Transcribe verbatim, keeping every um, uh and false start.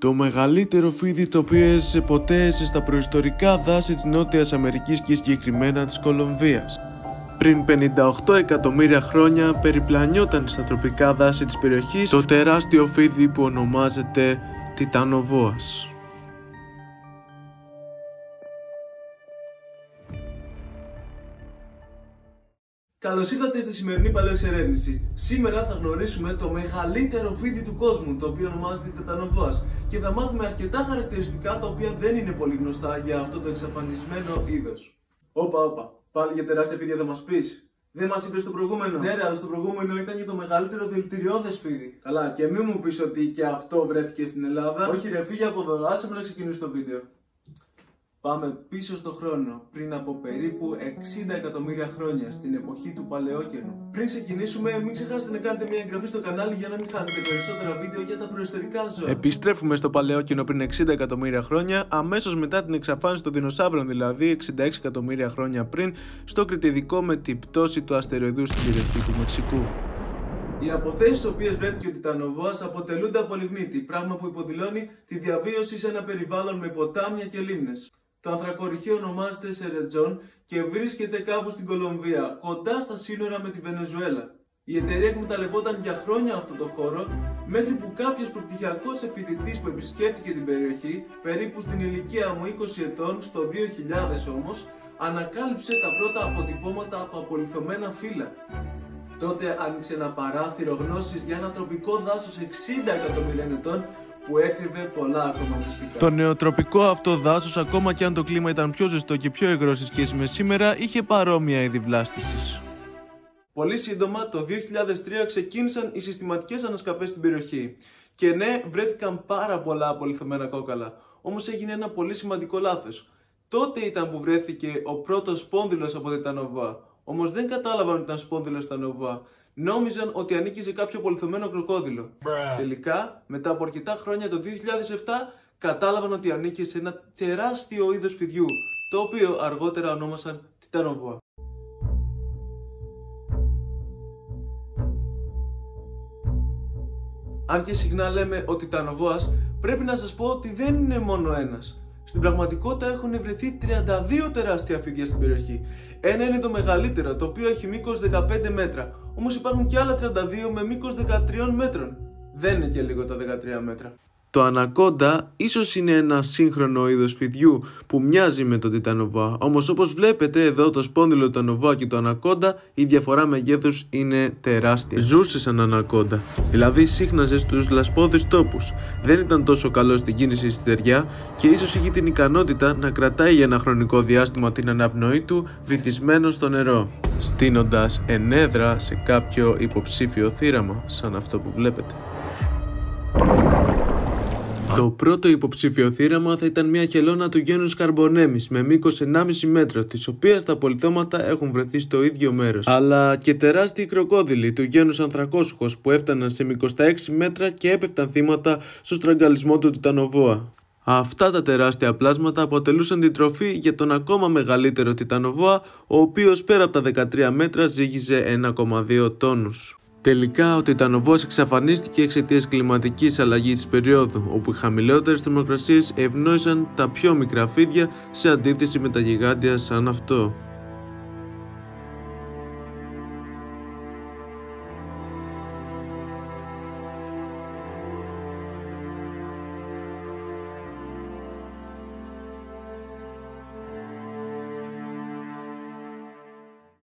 Το μεγαλύτερο φίδι το οποίο έζησε ποτέ στα προϊστορικά δάση της Νότιας Αμερικής και συγκεκριμένα της Κολομβίας. Πριν πενήντα οκτώ εκατομμύρια χρόνια περιπλανιόταν στα τροπικά δάση της περιοχής το τεράστιο φίδι που ονομάζεται Τιτανοβόας. Καλώς ήρθατε στη σημερινή παλαιοεξερεύνηση. Σήμερα θα γνωρίσουμε το μεγαλύτερο φίδι του κόσμου, το οποίο ονομάζεται Τιτανοβόας, και θα μάθουμε αρκετά χαρακτηριστικά τα οποία δεν είναι πολύ γνωστά για αυτό το εξαφανισμένο είδος. Όπα, όπα, πάλι για τεράστια φίδια θα μας πεις? Δεν μας είπες στο προηγούμενο? Ναι, ρε, αλλά στο προηγούμενο ήταν για το μεγαλύτερο δηλητηριώδες φίδι. Καλά, και μην μου πεις ότι και αυτό βρέθηκε στην Ελλάδα. Όχι, ρε, φύγε από εδώ, άσε με να ξεκινήσει το βίντεο. Πάμε πίσω στο χρόνο, πριν από περίπου εξήντα εκατομμύρια χρόνια, στην εποχή του Παλαιόκαινου. Πριν ξεκινήσουμε, μην ξεχάσετε να κάνετε μια εγγραφή στο κανάλι για να μην χάνετε περισσότερα βίντεο για τα προϊστορικά ζώα. Επιστρέφουμε στο Παλαιόκαινο πριν εξήντα εκατομμύρια χρόνια, αμέσως μετά την εξαφάνιση των δεινοσαύρων, δηλαδή εξήντα έξι εκατομμύρια χρόνια πριν, στο Κρητιδικό με την πτώση του αστεροειδού στην περιοχή του Μεξικού. Οι αποθέσεις στις οποίες βρέθηκε ο Τιτανοβόας αποτελούνται από λιγνίτη, πράγμα που υποδηλώνει τη διαβίωση σε ένα περιβάλλον με ποτάμια και λίμνες. Το ανθρακοριχείο ονομάζεται Σερετζόν και βρίσκεται κάπου στην Κολομβία, κοντά στα σύνορα με τη Βενεζουέλα. Η εταιρεία εκμεταλλευόταν για χρόνια αυτό το χώρο, μέχρι που κάποιος προπτυχιακός φοιτητής που επισκέπτηκε την περιοχή, περίπου στην ηλικία μου είκοσι ετών, στο δύο χιλιάδες όμως, ανακάλυψε τα πρώτα αποτυπώματα από απολιθωμένα φύλλα. Τότε άνοιξε ένα παράθυρο γνώσης για ένα τροπικό δάσος εξήντα εκατομμυρίων ετών, που έκρυβε πολλά ακόμα μυστικά. Το νεοτροπικό αυτό δάσος, ακόμα και αν το κλίμα ήταν πιο ζεστό και πιο υγρό σε σχέση με σήμερα, είχε παρόμοια είδη βλάστησης. Πολύ σύντομα, το δύο χιλιάδες τρία ξεκίνησαν οι συστηματικές ανασκαφές στην περιοχή. Και ναι, βρέθηκαν πάρα πολλά απολιθωμένα κόκαλα. Όμως έγινε ένα πολύ σημαντικό λάθος. Τότε ήταν που βρέθηκε ο πρώτος σπόνδυλος από Τιτανοβόα. Όμως δεν κατάλαβαν ότι ήταν σπόνδυλος Τιτανοβόα. Νόμιζαν ότι ανήκει σε κάποιο απολιθωμένο κροκόδιλο. Bruh. Τελικά, μετά από αρκετά χρόνια, το δύο χιλιάδες επτά, κατάλαβαν ότι ανήκει σε ένα τεράστιο είδος φιδιού, το οποίο αργότερα ονόμασαν Τιτανοβόα. Αν και συχνά λέμε ο Τιτανοβόας, πρέπει να σας πω ότι δεν είναι μόνο ένας. Στην πραγματικότητα έχουν βρεθεί τριάντα δύο τεράστια φίδια στην περιοχή. Ένα είναι το μεγαλύτερο, το οποίο έχει μήκος δεκαπέντε μέτρα. Όμως υπάρχουν και άλλα τριάντα δύο με μήκος δεκατρία μέτρων. Δεν είναι και λίγο τα δεκατρία μέτρα. Το ανακόντα ίσως είναι ένα σύγχρονο είδος φιδιού που μοιάζει με τον Τιτανοβόα. Όμως όπως βλέπετε εδώ, το σπόνδυλο του Τιτανοβόα και το ανακόντα, η διαφορά μεγέθους είναι τεράστια. Ζούσε σαν ανακόντα, δηλαδή σύχναζε στους λασπώδεις τόπους. Δεν ήταν τόσο καλό στην κίνηση στη στεριά και ίσως είχε την ικανότητα να κρατάει για ένα χρονικό διάστημα την αναπνοή του βυθισμένο στο νερό, στείνοντας ενέδρα σε κάποιο υποψήφιο θύραμα, σαν αυτό που βλέπετε. Το πρώτο υποψήφιο θύραμα θα ήταν μια χελώνα του γένους Καρμπονέμις με μήκος ενάμιση μέτρο, της οποίας τα απολιθώματα έχουν βρεθεί στο ίδιο μέρος. Αλλά και τεράστιοι κροκόδιλοι του γένους Ανθρακόσουχος που έφταναν σε είκοσι έξι μέτρα και έπεφταν θύματα στο στραγγαλισμό του Τιτανοβόα. Αυτά τα τεράστια πλάσματα αποτελούσαν την τροφή για τον ακόμα μεγαλύτερο Τιτανοβόα, ο οποίος πέρα από τα δεκατρία μέτρα ζύγιζε ένα κόμμα δύο τόνους. Τελικά, ο Τιτανοβόας εξαφανίστηκε εξαιτίας κλιματικής αλλαγής της περίοδου, όπου οι χαμηλότερες θερμοκρασίες ευνόησαν τα πιο μικρά φίδια σε αντίθεση με τα γιγάντια σαν αυτό.